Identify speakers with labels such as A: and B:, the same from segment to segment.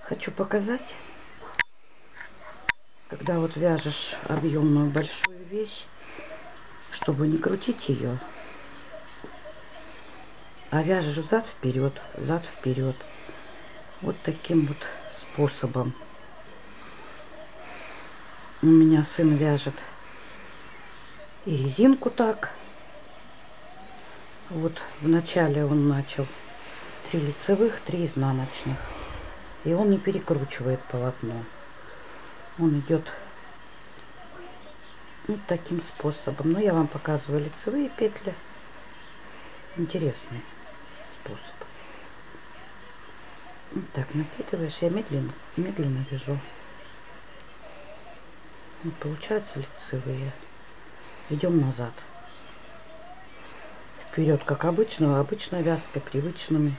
A: Хочу показать, когда вот вяжешь объемную большую вещь, чтобы не крутить ее, а вяжешь зад-вперед, зад-вперед. Вот таким вот способом. У меня сын вяжет и резинку так. Вот вначале он начал 3 лицевых, 3 изнаночных. И он не перекручивает полотно. Он идет вот таким способом. Но я вам показываю лицевые петли. Интересный способ. Вот так накидываешь, я медленно вяжу. Вот получаются лицевые. Идем назад. Вперед, как обычно, обычной вязкой, привычными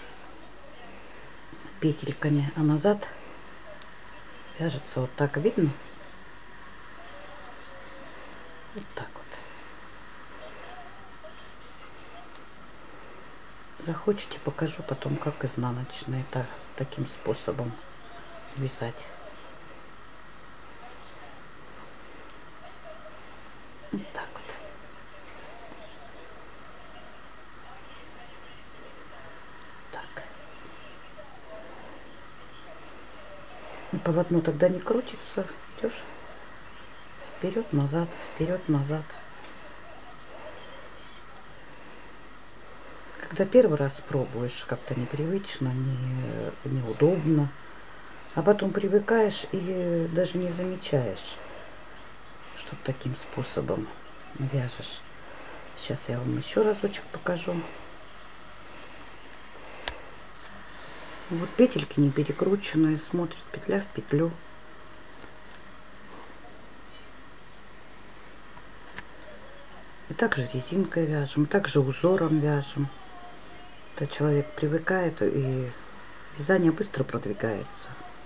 A: петельками, а назад вяжется вот так, видно? Вот так вот. Захочете, покажу потом, как изнаночные таким способом вязать. Вот так вот. Так. И полотно тогда не крутится. Идешь вперед-назад, вперед-назад. Когда первый раз пробуешь, как-то непривычно, неудобно, а потом привыкаешь и даже не замечаешь, что таким способом вяжешь. Сейчас я вам еще разочек покажу. Вот петельки не перекрученные, смотрят петля в петлю. И также резинкой вяжем, также узором вяжем. Когда человек привыкает, и вязание быстро продвигается.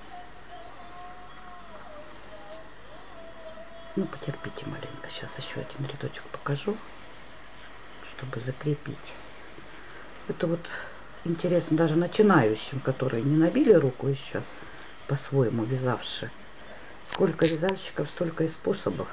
A: Ну, потерпите маленько. Сейчас еще один рядочек покажу, чтобы закрепить. Это вот интересно даже начинающим, которые не набили руку еще, по-своему вязавшие. Сколько вязальщиков, столько и способов.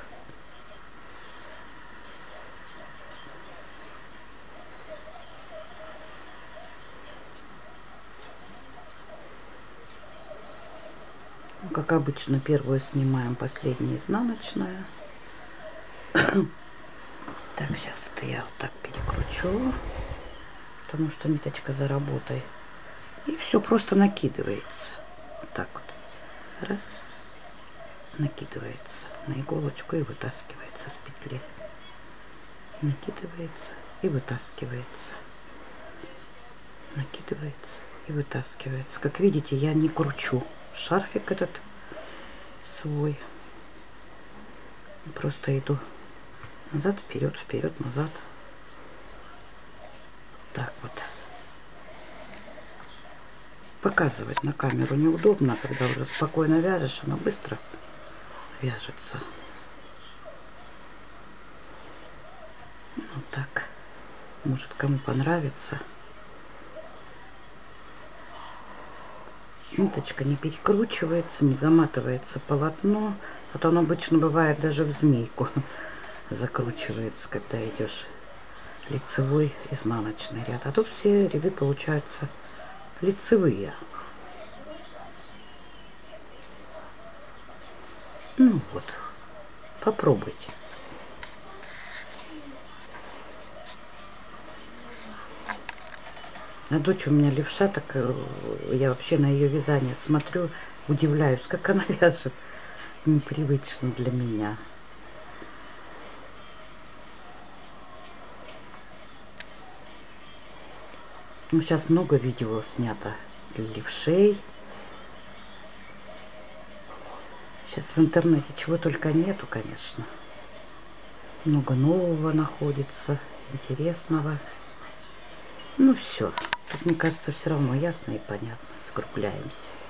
A: Как обычно, первую снимаем, последняя изнаночная. Так, сейчас это я вот так перекручу, потому что ниточка за работой. И все просто накидывается. Вот так вот. Раз. Накидывается на иголочку и вытаскивается с петли. Накидывается и вытаскивается. Накидывается и вытаскивается. Как видите, я не кручу шарфик этот свой. Просто иду назад, вперед, вперед, назад. Так вот. Показывать на камеру неудобно, когда уже спокойно вяжешь, она быстро вяжется. Вот так. Может, кому понравится. Ниточка не перекручивается, не заматывается полотно. А то оно обычно бывает даже в змейку закручивается, когда идешь лицевой, изнаночный ряд. А тут все ряды получаются лицевые. Ну вот, попробуйте. А дочь у меня левша, так я вообще на ее вязание смотрю, удивляюсь, как она вяжет. Непривычно для меня. Ну, сейчас много видео снято для левшей. Сейчас в интернете чего только нету, конечно. Много нового находится, интересного. Ну все. Тут, мне кажется, все равно ясно и понятно. Закругляемся.